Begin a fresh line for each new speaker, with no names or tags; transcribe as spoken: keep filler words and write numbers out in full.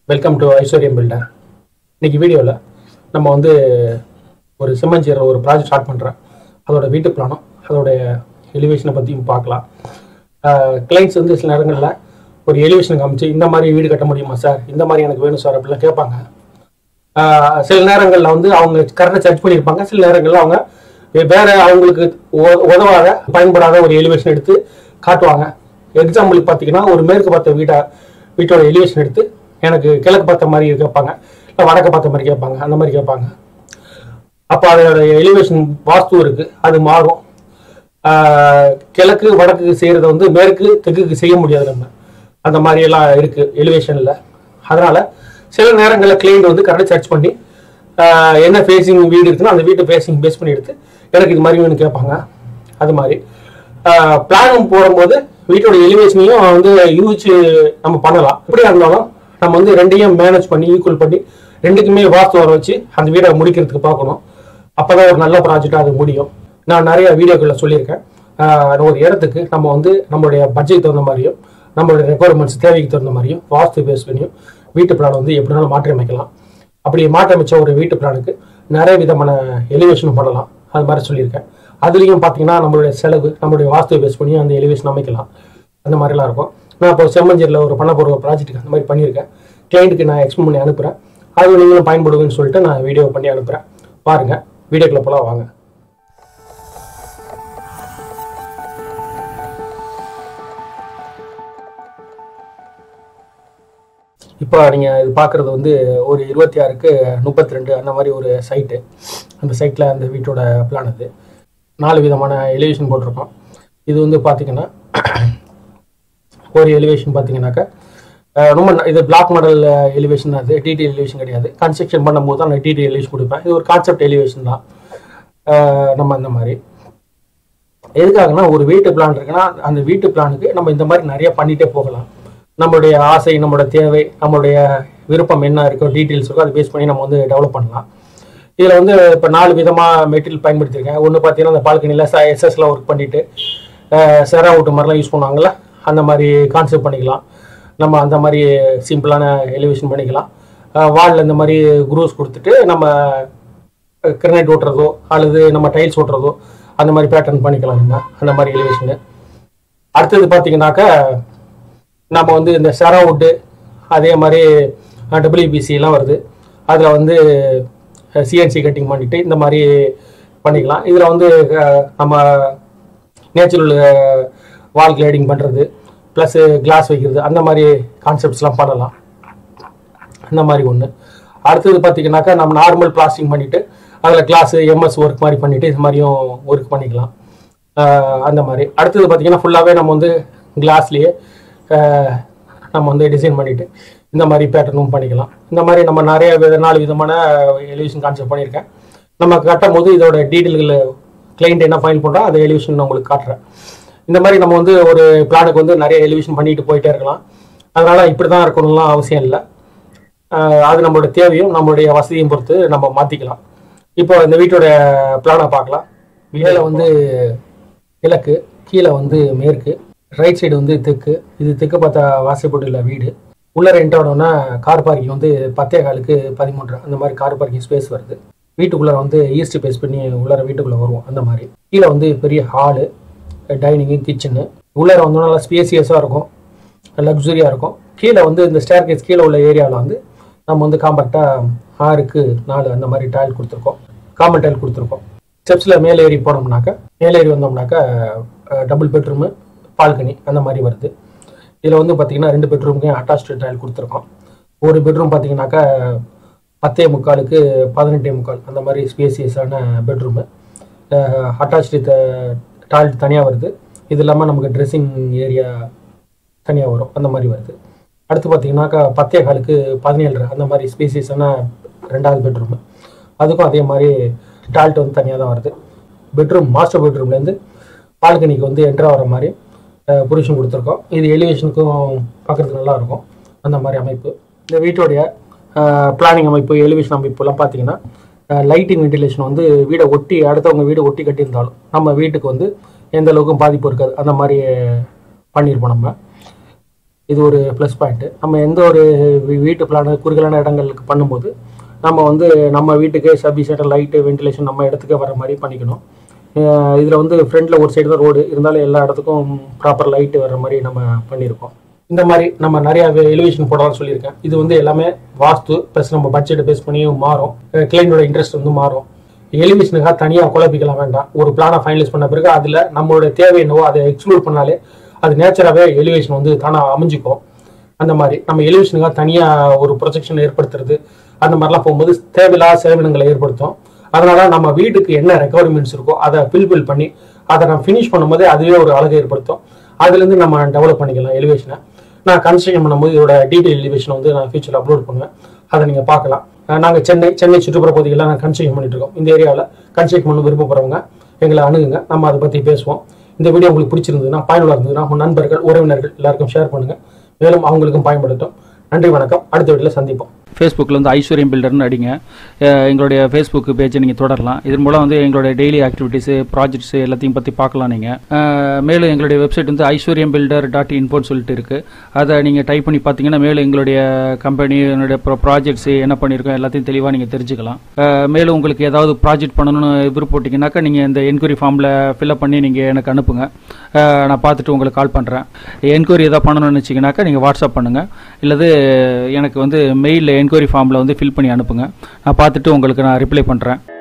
Welcome to ஐஸ்வர்யம் filter. இன்னைக்கு வீடியோவில் நம்ம வந்து ஒரு சிம்மஞ்சேர ஒரு ப்ராஜெக்ட் ஸ்டார்ட் பண்ணுறேன். அதோட வீட்டு பிளானும் அதோடைய எலிவேஷனை பற்றியும் பார்க்கலாம். கிளைண்ட்ஸ் வந்து சில நேரங்களில் ஒரு எலிவேஷன் காமிச்சு இந்த மாதிரி வீடு கட்ட முடியுமா சார், இந்த மாதிரி எனக்கு வேணும் சார் அப்படிலாம் கேட்பாங்க. சில நேரங்களில் வந்து அவங்க கரெக்டாக சர்ச் பண்ணியிருப்பாங்க. சில நேரங்களில் அவங்க வேற அவங்களுக்கு உதவாத பயன்படாத ஒரு எலிவேஷன் எடுத்து காட்டுவாங்க. எக்ஸாம்பிளுக்கு பார்த்தீங்கன்னா, ஒரு மேற்கு பார்த்த வீட்டை வீட்டோட எலிவேஷன் எடுத்து எனக்கு கிழக்கு பார்த்த மாதிரி கேட்பாங்க, இல்லை வடக்கு பார்த்த மாதிரி கேட்பாங்க, அந்த மாதிரி கேட்பாங்க. அப்போ அதோட எலிவேஷன் வாஸ்து இருக்கு, அது மாறும். கிழக்கு வடக்கு செய்யறத வந்து மேற்கு தெற்குக்கு செய்ய முடியாது. நம்ம அந்த மாதிரி எல்லாம் இருக்கு எலிவேஷன்ல. அதனால சில நேரங்களில் கிளைண்ட் வந்து கரெக்டாக சர்ச் பண்ணி என்ன ஃபேஸிங் வீடு இருக்குன்னா அந்த வீட்டு ஃபேஸிங் பேஸ் பண்ணி எடுத்து எனக்கு இது மாதிரி வேணும்னு கேட்பாங்க. அது மாதிரி பிளானும் போடும்போது வீட்டோட எலிவேஷனையும் வந்து யூஸ் நம்ம பண்ணலாம். எப்படியா இருந்தாலும் நம்ம வந்து ரெண்டையும் மேனேஜ் பண்ணி ஈக்குவல் பண்ணி ரெண்டுக்குமே வாஸ்து வர வச்சு அந்த வீடை முடிக்கிறதுக்கு பார்க்கணும். அப்போதான் ஒரு நல்ல ப்ராஜெக்டாக அது முடியும். நான் நிறைய வீடியோக்களில் சொல்லியிருக்கேன், ஒரு இடத்துக்கு நம்ம வந்து நம்மளுடைய பட்ஜெட் தகுந்த மாதிரியும் நம்மளுடைய ரெக்குவயர்மெண்ட்ஸ் தேவைக்கு தகுந்த மாதிரியும் வாஸ்து பேஸ் பண்ணியும் வீட்டு பிளான் வந்து எப்படினாலும் மாற்றி அமைக்கலாம். அப்படி மாற்றி அமைச்ச ஒரு வீட்டு பிளானுக்கு நிறைய விதமான எலிவேஷனும் பண்ணலாம். அது மாதிரி சொல்லியிருக்கேன். அதுலேயும் பார்த்தீங்கன்னா நம்மளுடைய செலவு நம்மளுடைய வாஸ்து பேஸ் பண்ணி அந்த எலிவேஷன் அமைக்கலாம். அந்த மாதிரிலாம் இருக்கும். நான் இப்போ செம்மஞ்சேரியில் ஒரு பண்ண போகிற ப்ராஜெக்ட்டுக்கு அந்த மாதிரி பண்ணியிருக்கேன். கிளைண்ட்டுக்கு நான் எக்ஸ்பிளைன் பண்ணி அனுப்புகிறேன். அது நீங்களும் பயன்படுவீங்கன்னு சொல்லிட்டு நான் வீடியோ பண்ணி அனுப்புகிறேன். பாருங்கள், வீடியோக்குள்ள போலாம் வாங்க. இப்போ நீங்கள் இது பார்க்குறது வந்து ஒரு இருபத்தி ஆறுக்கு முப்பத்தி ரெண்டு அந்த மாதிரி ஒரு சைட்டு. அந்த சைட்டில் அந்த வீட்டோட பிளான் அது. நாலு விதமான எலிவேஷன் போட்டிருக்கோம். இது வந்து பார்த்தீங்கன்னா ஒரு எலிவேஷன் பார்த்தீங்கன்னாக்கா ரொம்ப இது பிளாக் மாடல் எலிவேஷன். அது டிடி எலிவேஷன் கிடையாது. கன்ஸ்ட்ரக்ஷன் பண்ணும்போது தான் நான் டிடி எலிவேஷன் கொடுப்பேன். இது ஒரு கான்செப்ட் எலிவேஷன் தான். நம்ம அந்த மாதிரி எதுக்காகனா ஒரு வீட்டு பிளான் இருக்குன்னா அந்த வீட்டு பிளானுக்கு நம்ம இந்த மாதிரி நிறைய பண்ணிகிட்டே போகலாம். நம்மளுடைய ஆசை, நம்மளோட தேவை, நம்மளுடைய விருப்பம் என்ன இருக்கோ, டீட்டெயில்ஸ் இருக்கோ, அதை பேஸ் பண்ணி நம்ம வந்து டெவலப் பண்ணலாம். இதில் வந்து இப்போ நாலு விதமாக மெட்டீரியல் பயன்படுத்தியிருக்கேன். ஒன்று பார்த்தீங்கன்னா அந்த பால்கனியில் எஸ்எஸ்லாம் ஒர்க் பண்ணிவிட்டு செரா அவுட்டு மாதிரிலாம் யூஸ் பண்ணுவாங்கள்ல, அந்த மாதிரி கான்செப்ட் பண்ணிக்கலாம். நம்ம அந்த மாதிரி சிம்பிளான எலிவேஷன் பண்ணிக்கலாம். வாலில் இந்த மாதிரி குரூஸ் கொடுத்துட்டு நம்ம கிரனைட் ஓட்டுறதோ அல்லது நம்ம டைல்ஸ் ஓட்டுறதோ அந்த மாதிரி பேட்டர்ன் பண்ணிக்கலாம். நம்ம அந்த மாதிரி எலிவேஷனு. அடுத்தது பார்த்தீங்கன்னாக்கா நம்ம வந்து இந்த செரா அவுட்டு அதே மாதிரி டபிள்யூபிசிலாம் வருது. அதில் வந்து சிஎன்சி கட்டிங் பண்ணிவிட்டு இந்த மாதிரி பண்ணிக்கலாம். இதில் வந்து நம்ம நேச்சுரல் வால் கிளைடிங் பண்ணுறது ப்ளஸ் கிளாஸ் வைக்கிறது அந்த மாதிரி கான்செப்ட்ஸ்லாம் பண்ணலாம். அந்த மாதிரி ஒன்று. அடுத்தது பார்த்திங்கனாக்கா நம்ம நார்மல் பிளாஸ்டிங் பண்ணிவிட்டு அதில் கிளாஸு எம்எஸ் ஒர்க் மாதிரி பண்ணிவிட்டு இது மாதிரியும் ஒர்க் பண்ணிக்கலாம். அந்த மாதிரி. அடுத்தது பார்த்திங்கன்னா ஃபுல்லாகவே நம்ம வந்து கிளாஸ்லேயே நம்ம வந்து டிசைன் பண்ணிவிட்டு இந்த மாதிரி பேட்டர்னும் பண்ணிக்கலாம். இந்த மாதிரி நம்ம நிறைய வித நாலு விதமான எலிவேஷன் கான்செப்ட் பண்ணியிருக்கேன். நம்ம கட்டும் போது இதோட டீட்டெயில்கள் கிளைண்ட் என்ன ஃபைல் பண்ணுறோம் அதை எலிவேஷன் நான் உங்களுக்கு காட்டுறேன். இந்த மாதிரி நம்ம வந்து ஒரு பிளானுக்கு வந்து நிறைய எலிவேஷன் பண்ணிட்டு போயிட்டே இருக்கலாம். அதனால் இப்படி தான் இருக்கணும்லாம் அவசியம் இல்லை. அது நம்மளோட தேவையும் நம்மளுடைய வசதியும் பொறுத்து நம்ம மாற்றிக்கலாம். இப்போ இந்த வீட்டோட பிளானை பார்க்கலாம். மேலே வந்து கிழக்கு, கீழே வந்து மேற்கு, ரைட் சைடு வந்து தெற்கு. இது தெற்கு பார்த்தா வாசப்பட்டுள்ள வீடு. உள்ளே என்ட்ரானோன்னா கார் பார்க்கிங் வந்து பத்தே காலுக்கு பதிமூன்று அந்த மாதிரி கார் பார்க்கிங் ஸ்பேஸ் வருது. வீட்டுக்குள்ளே வந்து ஈஸ்ட் பேஸ் பண்ணி உள்ளார வீட்டுக்குள்ளே வருவோம். அந்த மாதிரி கீழே வந்து பெரிய ஹாலு, டைனிங்கு, கிச்சனு. உள்ளார வந்து நல்லா ஸ்பேசியஸாக இருக்கும், லக்ஸுரியாக இருக்கும். கீழே வந்து இந்த ஸ்டேர் கேஸ் கீழே உள்ள ஏரியாவில் வந்து நம்ம வந்து காம்பேக்டாக ஆறுக்கு நாலு அந்த மாதிரி டைல் கொடுத்துருக்கோம், காமன் டைல் கொடுத்துருக்கோம். ஸ்டெப்ஸில் மேலே ஏறி போனோம்னாக்கா மேலே ஏறி வந்தோம்னாக்கா டபுள் பெட்ரூமு, பால்கனி அந்த மாதிரி வருது. இதில் வந்து பார்த்திங்கன்னா ரெண்டு பெட்ரூமுக்கு அட்டாச்டு டைல் கொடுத்துருக்கோம். ஒரு பெட்ரூம் பார்த்திங்கனாக்கா பத்தே முக்காலுக்கு பதினெட்டே முக்கால் அந்த மாதிரி ஸ்பேசியஸான பெட்ரூமு. அட்டாச்டு டாய்லெட் தனியாக வருது. இது இல்லாமல் நமக்கு ட்ரெஸ்ஸிங் ஏரியா தனியாக வரும். அந்த மாதிரி வருது. அடுத்து பார்த்திங்கனாக்கா பத்தே காலுக்கு பதினேழு அந்த மாதிரி ஸ்பேசியஸான ரெண்டாவது பெட்ரூமு. அதுக்கும் அதே மாதிரி டாய்லெட் வந்து தனியாக தான் வருது. பெட்ரூம் மாஸ்டர் பெட்ரூம்லேருந்து பால்கனிக்கு வந்து என்ட்ரா வர மாதிரி புருஷன் கொடுத்துருக்கோம். இது எலிவேஷனுக்கும் பார்க்குறதுக்கு நல்லாயிருக்கும். அந்த மாதிரி அமைப்பு. இந்த வீட்டோடைய பிளானிங் அமைப்பு, எலிவேஷன் அமைப்புலாம் பார்த்தீங்கன்னா லைட்டிங் வென்டிலேஷன் வந்து வீடை ஒட்டி அடுத்தவங்க வீடு ஒட்டி கட்டியிருந்தாலும் நம்ம வீட்டுக்கு வந்து எந்த அளவுக்கும் பாதிப்பு இருக்காது. அந்த மாதிரி பண்ணியிருப்போம். நம்ம இது ஒரு ப்ளஸ் பாயிண்ட்டு. நம்ம எந்த ஒரு வீட்டு பிளான குறுகலான இடங்களுக்கு பண்ணும்போது நம்ம வந்து நம்ம வீட்டுக்கு சஃபிஷியன்ட் லைட்டு வென்டிலேஷன் நம்ம இடத்துக்கு வர மாதிரி பண்ணிக்கணும். இதில் வந்து ஃப்ரண்ட்டில் ஒரு சைடு தான் ரோடு இருந்தாலும் எல்லா இடத்துக்கும் ப்ராப்பர் லைட்டு வர மாதிரி நம்ம பண்ணியிருக்கோம். இந்த மாதிரி நம்ம நிறையா எலிவேஷன் போடலாம்னு சொல்லியிருக்கேன். இது வந்து எல்லாமே வாஸ்து ப்ளஸ் நம்ம பட்ஜெட்டை பேஸ் பண்ணியும் மாறும், கிளைண்டோட இன்ட்ரெஸ்ட் வந்து மாறும். எலிவேஷனுக்காக தனியாக குழப்பிக்கலாம் வேண்டாம். ஒரு பிளானை ஃபைனலைஸ் பண்ண பிறகு அதில் நம்மளோட தேவை என்னவோ அதை எக்ஸ்க்ளூட் பண்ணாலே அது நேச்சராகவே எலிவேஷன் வந்து தானாக அமைஞ்சிக்கும். அந்த மாதிரி நம்ம எலிவேஷனுக்காக தனியாக ஒரு ப்ரொஜெக்ஷன் ஏற்படுத்துறது அந்த மாதிரிலாம் போகும்போது தேவையில்லாத செலவினங்களை ஏற்படுத்தும். அதனால நம்ம வீட்டுக்கு என்ன ரெக்குவயர்மெண்ட்ஸ் இருக்கோ அதை ஃபில்ஃபில் பண்ணி அதை நம்ம ஃபினிஷ் பண்ணும்போதே அதுவே ஒரு அழகை ஏற்படுத்தும். அதுலேருந்து நம்ம டெவலப் பண்ணிக்கலாம் எலிவேஷனை. நான் கன்ஸ்ட்ரக்ஷன் பண்ணும்போது இதோட டீட்டெயில் எலிவேஷனை வந்து நான் ஃபியூச்சரில் அப்லோட் பண்ணுவேன், அதை நீங்கள் பார்க்கலாம். நாங்கள் சென்னை சென்னை சுற்றுப்புற பகுதிகளெலாம் நான் கன்ஸ்ட்ரக்ஷன் பண்ணிட்டு இருக்கோம். இந்த ஏரியாவில் கன்ஸ்ட்ரக்ட் பண்ண விருப்பப்படுறவங்க எங்களை அணுகுங்க, நம்ம அதை பற்றி பேசுவோம். இந்த வீடியோ உங்களுக்கு பிடிச்சிருந்ததுன்னா பயனுள்ள இருந்ததுன்னா உங்கள் நண்பர்கள் உறவினர்கள் எல்லாருக்கும் ஷேர் பண்ணுங்கள், மேலும் அவங்களுக்கும் பயன்படுத்தும். நன்றி, வணக்கம். அடுத்த வீடியோவில் சந்திப்போம்.
ஃபேஸ்புக்கில் வந்து ஐஸ்வர்யம் பில்டர்னு அடிங்க, எங்களுடைய ஃபேஸ்புக் பேஜை நீங்கள் தொடரலாம். இதன் மூலம் வந்து எங்களுடைய டெய்லி ஆக்டிவிட்டீஸு ப்ராஜெக்ட்ஸு எல்லாத்தையும் பற்றி பார்க்கலாம் நீங்கள். மேலும் எங்களுடைய வெப்சைட் வந்து ஐஸ்வர்யம் பில்டர் டாட் இன்ஃபோன்னு சொல்லிட்டு இருக்குது. அதை நீங்கள் டைப் பண்ணி பார்த்தீங்கன்னா மேலும் எங்களுடைய கம்பெனி என்னுடைய ப்ரோ ப்ராஜெக்ட்ஸு என்ன பண்ணியிருக்கோம் எல்லாத்தையும் தெளிவாக நீங்கள் தெரிஞ்சுக்கலாம். மேலும் உங்களுக்கு ஏதாவது ப்ராஜெக்ட் பண்ணணும்னு விருப்பப்பட்டீங்கன்னாக்கா நீங்கள் இந்த என்கொயரி ஃபார்மில் ஃபில்அப் பண்ணி நீங்கள் எனக்கு அனுப்புங்க, நான் பார்த்துட்டு உங்களுக்கு கால் பண்ணுறேன். என்கொயரி எதாவது பண்ணணும்னு வச்சிங்கனாக்கா நீங்கள் வாட்ஸ்அப் பண்ணுங்கள், இல்லது எனக்கு வந்து மெயிலில் என்கொயரி ஃபார்மில் வந்து ஃபில் பண்ணி அனுப்புங்க, நான் பார்த்துட்டு உங்களுக்கு நான் ரிப்ளை பண்ணுறேன்.